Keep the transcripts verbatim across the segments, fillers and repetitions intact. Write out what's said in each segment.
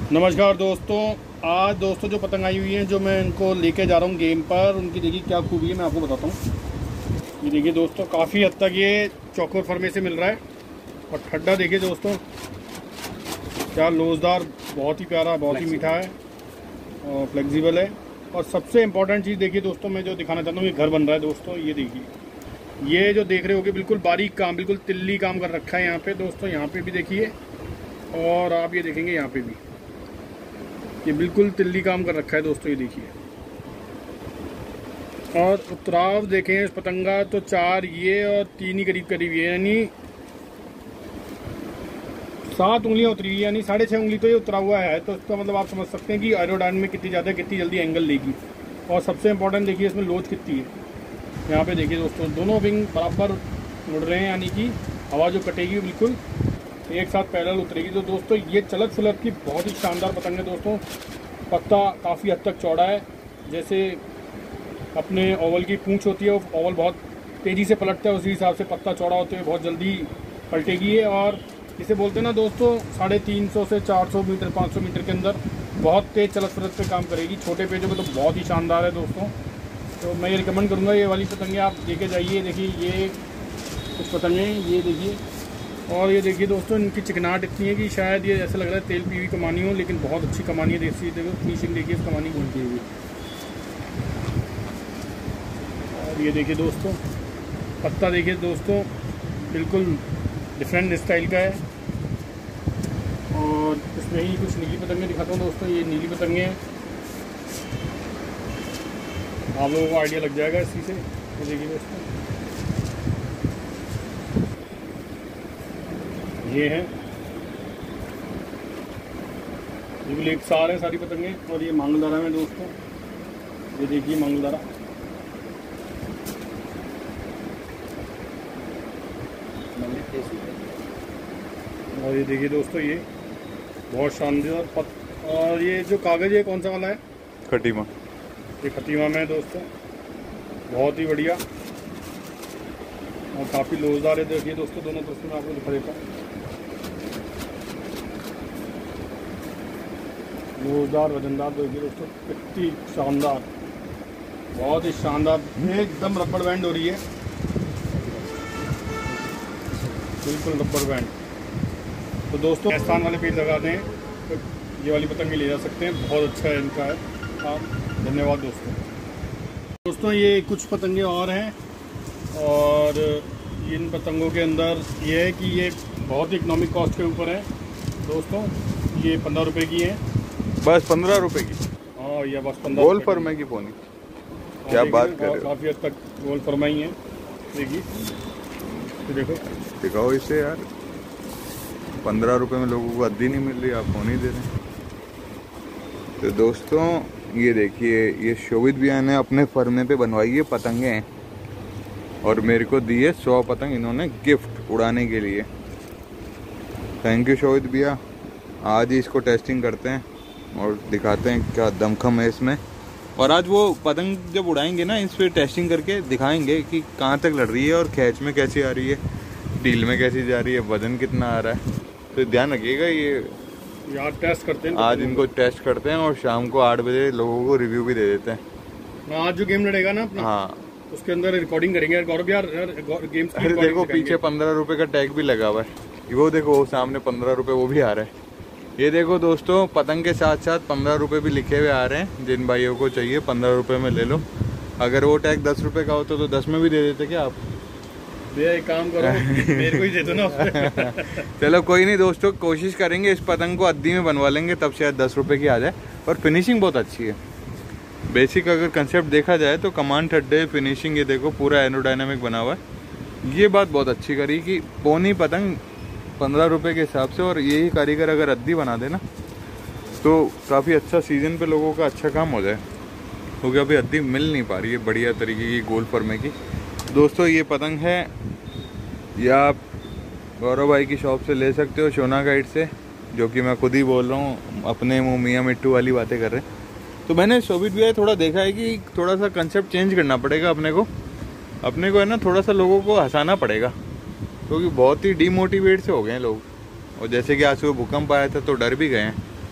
नमस्कार दोस्तों। आज दोस्तों जो पतंग आई हुई हैं, जो मैं इनको लेके जा रहा हूँ गेम पर, उनकी देखिए क्या खूबी है मैं आपको बताता हूँ। ये देखिए दोस्तों, काफ़ी हद तक ये चौकोर फर्मे से मिल रहा है। और ठड्डा देखिए दोस्तों, क्या लोजदार, बहुत ही प्यारा, बहुत ही मीठा है और फ्लेक्सिबल है। और सबसे इम्पोर्टेंट चीज़ देखिए दोस्तों, मैं जो दिखाना चाहता हूँ, ये घर बन रहा है दोस्तों। ये देखिए, ये जो देख रहे होगे बिल्कुल बारीक काम, बिल्कुल तिल्ली काम कर रखा है यहाँ पे दोस्तों। यहाँ पे भी देखिए, और आप ये देखेंगे यहाँ पे भी, ये बिल्कुल तिल्ली काम कर रखा है दोस्तों। ये देखिए, और उतराव देखें इस पतंगा तो चार ये और तीन ही करीब करीब ये, यानी सात उंगलियां उतरी हुई, यानी साढ़े छः उंगली तो ये उतरा हुआ है। तो इसका मतलब आप समझ सकते हैं कि एरोडाइन में कितनी ज़्यादा, कितनी जल्दी एंगल लेगी। और सबसे इम्पोर्टेंट देखिए इसमें लोच कितनी है। यहाँ पे देखिए दोस्तों, दोनों विंग बराबर मुड़ रहे हैं, यानी कि हवा जो कटेगी बिल्कुल एक साथ पैरेलल उतरेगी। तो दोस्तों ये चलत फुलत की बहुत ही शानदार पतंग है दोस्तों। पत्ता काफ़ी हद तक चौड़ा है, जैसे अपने ओवल की पूंछ होती है, वो ओवल बहुत तेज़ी से पलटता है, उसी हिसाब से पत्ता चौड़ा होते हुए बहुत जल्दी पलटेगी है। और इसे बोलते हैं ना दोस्तों, साढ़े तीन सौ से चार सौ मीटर, पाँच सौ मीटर के अंदर बहुत तेज़ चलत फुलत पे काम करेगी। छोटे पेजों पे तो बहुत ही शानदार है दोस्तों। तो मैं ये रिकमेंड करूँगा, ये वाली पतंगें आप लेके जाइए। देखिए ये कुछ पतंगें, ये देखिए, और ये देखिए दोस्तों, इनकी चिकनाहट इतनी है कि शायद ये ऐसा लग रहा है तेल पी हुई कमानी हो, लेकिन बहुत अच्छी कमानी है। देसी देखो फिनिशिंग, देखिए इस कमानी की हुई। और ये देखिए दोस्तों, पत्ता देखिए दोस्तों, बिल्कुल डिफरेंट स्टाइल का है। और इसमें ही कुछ नीली पतंगें दिखाता हूँ दोस्तों। ये नीली पतंगें हैं, आप लोगों को आइडिया लग जाएगा इसी से। ये देखिए दोस्तों, ये है बिल्कुल एक सार है सारी पतंगे। और ये मांगलदारा में दोस्तों, ये देखिए मांगलदारा, और ये देखिए दोस्तों, ये बहुत शानदार पत। और ये जो कागज़ है कौन सा वाला है? खटीमा। ये खतीमा में है दोस्तों, बहुत ही बढ़िया और काफ़ी लोजदार है। देखिए दोस्तों, दोनों तरफ से मैं आपको दिखा देता हूँ। जोरदार वजनदार देखिए दोस्तों, कितनी शानदार, बहुत ही शानदार, एकदम रबर बैंड हो रही है, बिल्कुल रबर बैंड। तो दोस्तों राजस्थान वाले पेज लगा दें तो ये वाली पतंगे ले जा सकते हैं, बहुत अच्छा है इनका है। आप धन्यवाद दोस्तों। दोस्तों ये कुछ पतंगे और हैं, और इन पतंगों के अंदर ये है कि ये बहुत ही इकोनॉमिक कॉस्ट के ऊपर है दोस्तों। ये पंद्रह रुपये की है, बस पंद्रह रुपए की। हाँ, ये बस पंद्रह गोल फरमा की पोनी, क्या बात कर रहे हो। काफ़ी हद तक गोल फरमा ही है। देखिए तो देखो, दिखाओ इसे यार, पंद्रह रुपए में लोगों को अद्दी नहीं मिल रही, आप फोन ही दे रहे हैं। तो दोस्तों ये देखिए, ये शोभित भैया ने अपने फर्मे पे बनवाई है पतंगे हैं, और मेरे को दिए सौ पतंग इन्होंने गिफ्ट उड़ाने के लिए। थैंक यू शोभित भैया। आज ही इसको टेस्टिंग करते हैं और दिखाते हैं क्या दमखम है इसमें। और आज वो पतंग जब उड़ाएंगे ना, इस पर टेस्टिंग करके दिखाएंगे कि कहाँ तक लड़ रही है, और खैच में कैसी आ रही है, डील में कैसी जा रही है, वजन कितना आ रहा है। तो ध्यान रखिएगा, ये यार टेस्ट करते हैं। आज इनको टेस्ट करते हैं और शाम को आठ बजे लोगों को रिव्यू भी दे देते हैं। आज जो गेम लड़ेगा ना अपना, हाँ, उसके अंदर रिकॉर्डिंग करेंगे गौरव यार, गेम्स की। अरे देखो पीछे पंद्रह रुपए का टैग भी लगा हुआ है, वो देखो वो सामने पंद्रह रुपए वो भी आ रहा है। ये देखो दोस्तों, पतंग के साथ साथ पंद्रह रुपए भी लिखे हुए आ रहे हैं। जिन भाइयों को चाहिए पंद्रह रुपए में ले लो। अगर वो टैग दस रुपए का होता तो दस में भी दे देते क्या आप? भैया एक काम करो, मेरे को ही दे दो ना। चलो कोई नहीं दोस्तों, कोशिश करेंगे इस पतंग को अद्दी में बनवा लेंगे, तब शायद दस रुपए की आ जाए। और फिनिशिंग बहुत अच्छी है। बेसिक अगर कंसेप्ट देखा जाए तो कमान ठड्डे फिनिशिंग, ये देखो पूरा एरोडायनामिक बना हुआ है। ये बात बहुत अच्छी करी कि पोनी पतंग पंद्रह रुपए के हिसाब से, और यही कारीगर अगर अद्दी बना देना तो काफ़ी अच्छा सीजन पे लोगों का अच्छा काम हो जाए, क्योंकि अभी अद्दी मिल नहीं पा रही है बढ़िया तरीके की गोल फर्मे की। दोस्तों ये पतंग है, या आप गौरव भाई की शॉप से ले सकते हो, सोना गाइड से, जो कि मैं खुद ही बोल रहा हूँ, अपने मुँह मियाँ मिट्टू वाली बातें कर रहे हैं। तो मैंने शोभित भैया थोड़ा देखा है कि थोड़ा सा कंसेप्ट चेंज करना पड़ेगा अपने को अपने को है ना, थोड़ा सा लोगों को हंसाना पड़ेगा, क्योंकि बहुत ही डिमोटिवेट से हो गए हैं लोग। और जैसे कि आज सुबह भूकंप आया था तो डर भी गए हैं।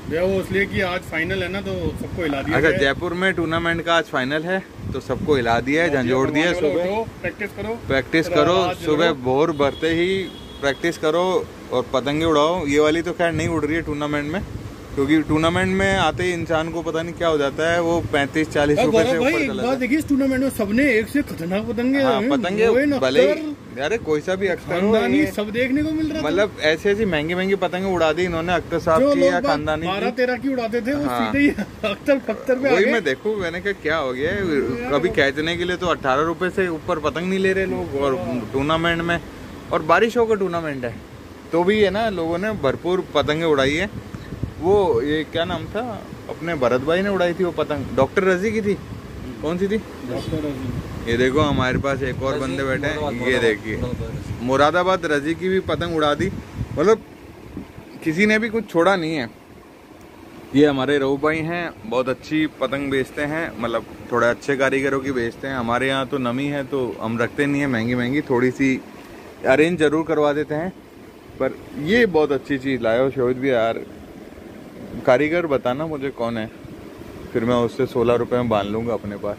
भैया वो इसलिए कि आज फाइनल है ना, तो सबको हिला दिया। अगर जयपुर में टूर्नामेंट का आज फाइनल है तो सबको हिला दिया है, झंझोड़ दिया है। सुबह प्रैक्टिस करो, प्रैक्टिस करो, सुबह भोर भरते ही प्रैक्टिस करो और पतंगे उड़ाओ। ये वाली तो खैर नहीं उड़ रही है टूर्नामेंट में, क्योंकि टूर्नामेंट में आते ही इंसान को पता नहीं क्या हो जाता है, वो पैंतीस चालीस रुपए से ऊपर चला जाता है। देखिए इस टूर्नामेंट में सबने एक से खतरनाक पतंगे, हाँ, पतंगे भले यार कोई सा भी अख्तर हो, सब देखने को मिल रहा है। मतलब ऐसी ऐसी महंगी महंगी पतंगे उड़ा दी इन्होंने अख्तर साहब की या खानदानी बारह तेरह की उड़ाते थे, वो सीधे ही अख्तर पत्थर पे आ गए। वही मैं देखूं, मैंने कहा क्या हो गया, कभी खींचने के लिए तो अठारह रुपए से ऊपर पतंग नहीं ले रहे लोग, और टूर्नामेंट में, और बारिशों का टूर्नामेंट है तो भी है ना, लोगों ने भरपूर पतंगे उड़ाई है। वो ये क्या नाम था अपने भरत भाई ने उड़ाई थी वो पतंग, डॉक्टर रजी की थी, कौन सी थी? डॉक्टर रजी। ये देखो हमारे पास एक और बंदे बैठे हैं, ये देखिए मुरादाबाद रजी की भी पतंग उड़ा दी, मतलब किसी ने भी कुछ छोड़ा नहीं है। ये हमारे रहू भाई हैं, बहुत अच्छी पतंग बेचते हैं, मतलब थोड़े अच्छे कारीगरों की बेचते हैं। हमारे यहाँ तो नमी है तो हम रखते नहीं है महंगी महंगी, थोड़ी सी अरेंज जरूर करवा देते हैं, पर ये बहुत अच्छी चीज़ लाए हो शोहित भी यार। कारीगर बताना मुझे कौन है, फिर मैं उससे सोलह रुपए में बांध लूंगा अपने पास।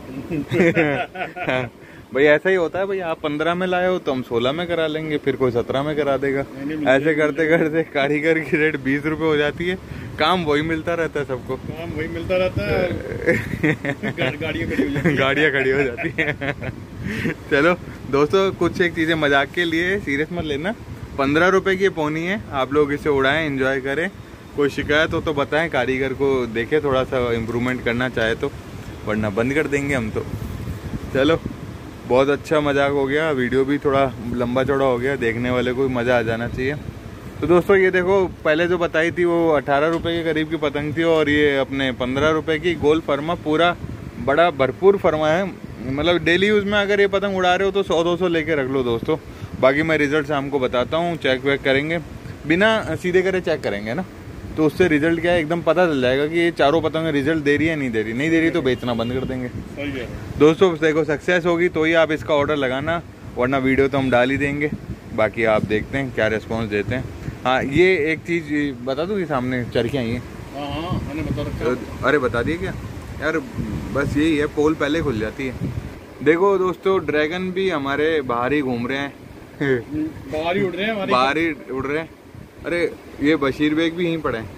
भाई ऐसा ही होता है भाई, आप पंद्रह में लाए हो तो हम सोलह में करा लेंगे, फिर कोई सत्रह में करा देगा। ऐसे करते करते कारीगर की रेट बीस रुपए हो जाती है, काम वही मिलता रहता है सबको, काम वही मिलता रहता है, गाड़ियाँ खड़ी हो जाती है गाड़ियाँ खड़ी हो जाती है। चलो दोस्तों, कुछ एक चीजें मजाक के लिए, सीरियस मत लेना। पंद्रह रुपए की पोनी है, आप लोग इसे उड़ाएं, एंजॉय करें। कोई शिकायत हो तो बताएं, कारीगर को देखे थोड़ा सा इम्प्रूवमेंट करना चाहे तो, वरना बंद कर देंगे हम तो। चलो बहुत अच्छा मजाक हो गया, वीडियो भी थोड़ा लंबा चौड़ा हो गया, देखने वाले को भी मज़ा आ जाना चाहिए। तो दोस्तों ये देखो, पहले जो बताई थी वो अठारह रुपए के करीब की पतंग थी, और ये अपने पंद्रह रुपए की गोल फरमा, पूरा बड़ा भरपूर फरमा है। मतलब डेली यूज़ में अगर ये पतंग उड़ा रहे हो तो सौ दो सौ लेके रख लो दोस्तों। बाकी मैं रिजल्ट शाम को बताता हूँ, चेक वेक करेंगे, बिना सीधे करे चेक करेंगे ना, तो उससे रिजल्ट क्या है एकदम पता चल जाएगा कि ये चारों पतंग रिजल्ट दे रही है नहीं दे रही। नहीं दे रही तो बेचना बंद कर देंगे। सही है दोस्तों, देखो सक्सेस होगी तो ही आप इसका ऑर्डर लगाना, वरना वीडियो तो हम डाल ही देंगे। बाकी आप देखते हैं क्या रिस्पॉन्स देते हैं। हाँ, ये एक चीज़ बता दूँ कि सामने चरखियाँ ही हैं। हाँ, मैंने बता रखा। अरे बता दिए क्या यार, बस यही है, पोल पहले खुल जाती है। देखो दोस्तों, ड्रैगन भी हमारे बाहर ही घूम रहे हैं, बाहर ही उड़ रहे हैं, बाहर ही उड़ रहे हैं। अरे ये बशीर बेग भी यहीं पड़े हैं,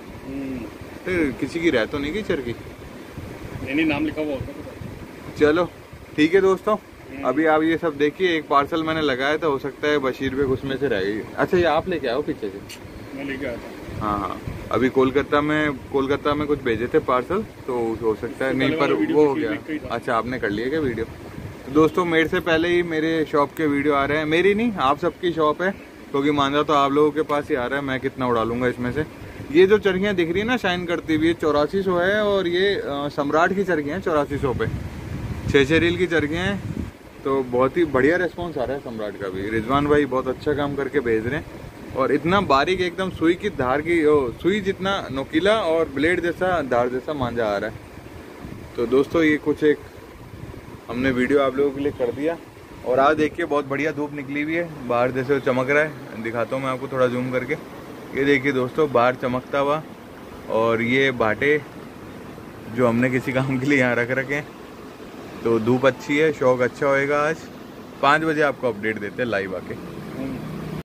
किसी की रह तो नहीं गई चरखी, नहीं नाम लिखा हुआ होता। चलो ठीक है दोस्तों, अभी आप ये सब देखिए। एक पार्सल मैंने लगाया था, हो सकता है बशीर बेग उसमें से रह गई। अच्छा, ये आप लेके आओ पीछे से? मैं लेके आया था। हाँ हाँ, अभी कोलकाता में कोलकाता में कुछ भेजे थे पार्सल, तो हो सकता है नहीं, पर वो हो गया। अच्छा, आपने कर लिया क्या वीडियो? तो दोस्तों, मेरे से पहले ही मेरे शॉप के वीडियो आ रहे हैं, मेरी नहीं, आप सबकी शॉप है, क्योंकि मांझा तो आप लोगों के पास ही आ रहा है। मैं कितना उड़ा लूंगा इसमें से। ये जो चरखियाँ दिख रही है ना शाइन करती हुई, चौरासी सौ है, और ये आ, सम्राट की चरखियाँ हैं चौरासी सौ पे, छः छः रील की चरखियाँ हैं। तो बहुत ही बढ़िया रिस्पॉन्स आ रहा है सम्राट का भी। रिजवान भाई बहुत अच्छा काम करके भेज रहे हैं, और इतना बारीक एकदम सुई की धार की, ओ, सुई जितना नोकीला और ब्लेड जैसा धार जैसा मांझा आ रहा है। तो दोस्तों, ये कुछ एक हमने वीडियो आप लोगों के लिए कर दिया। और आज देखिए बहुत बढ़िया धूप निकली हुई है, बाहर जैसे चमक रहा है, दिखाता हूँ मैं आपको थोड़ा जूम करके। ये देखिए दोस्तों, बाहर चमकता हुआ, और ये बाटे जो हमने किसी काम के लिए यहाँ रख रखे हैं। तो धूप अच्छी है, शौक अच्छा होएगा। आज पाँच बजे आपको अपडेट देते हैं लाइव आके।